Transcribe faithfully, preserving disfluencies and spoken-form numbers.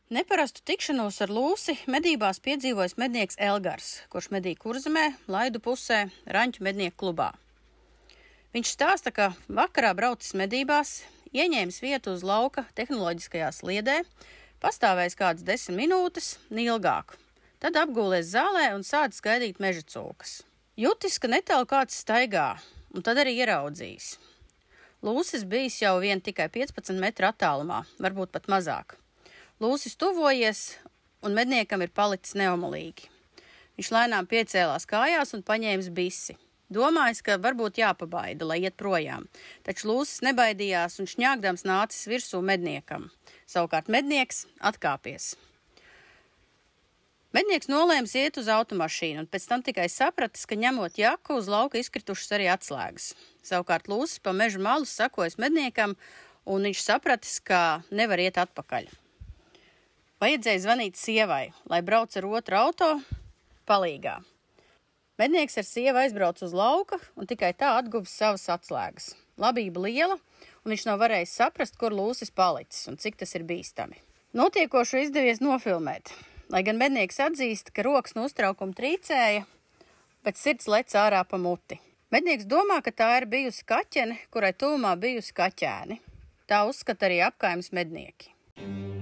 Neparastu tikšanos ar lūsi medībās piedzīvojis mednieks Elgars, kurš medīja Kurzemē, Laidu pusē, Raņķu mednieku klubā. Viņš stāsta, ka vakarā braucis medībās, ieņēmis vietu uz lauka tehnoloģiskajā sliedē, pastāvējis kādas desmit minūtes, neilgāk. Tad apgūlies zālē un sācis gaidīt meža cūkas. Jutis, ka netālu kāds staigā, un tad arī ieraudzījis. Lūsis bijis jau vien tikai piecpadsmit metru attālumā, varbūt pat mazāk. Lūsis tuvojies, un medniekam ir palicis neomolīgi. Viņš lēnām piecēlās kājās un paņēmis bisi. Domājis, ka varbūt jāpabaida, lai iet projām, taču lūsis nebaidījās un šņāgdams nācis virsū medniekam. Savukārt mednieks atkāpies. Mednieks nolēms iet uz automašīnu un pēc tam tikai sapratis, ka ņemot jaku uz lauka izkritušas arī atslēgas. Savukārt lūsis pa meža malu sakojas medniekam un viņš sapratis, ka nevar iet atpakaļ. Vajadzēja zvanīt sievai, lai brauc ar otru auto palīgā. Mednieks ar sievu aizbrauc uz lauka un tikai tā atguvis savas atslēgas. Labība liela, un viņš nav varējis saprast, kur lūsis palicis un cik tas ir bīstami. Notiekošo izdevies nofilmēt, lai gan mednieks atzīst, ka rokas no uztraukuma trīcēja, bet sirds lec ārā pa muti. Mednieks domā, ka tā ir bijusi kaķene, kurai tuvumā bijusi kaķēni. Tā uzskata arī apkaimes mednieki.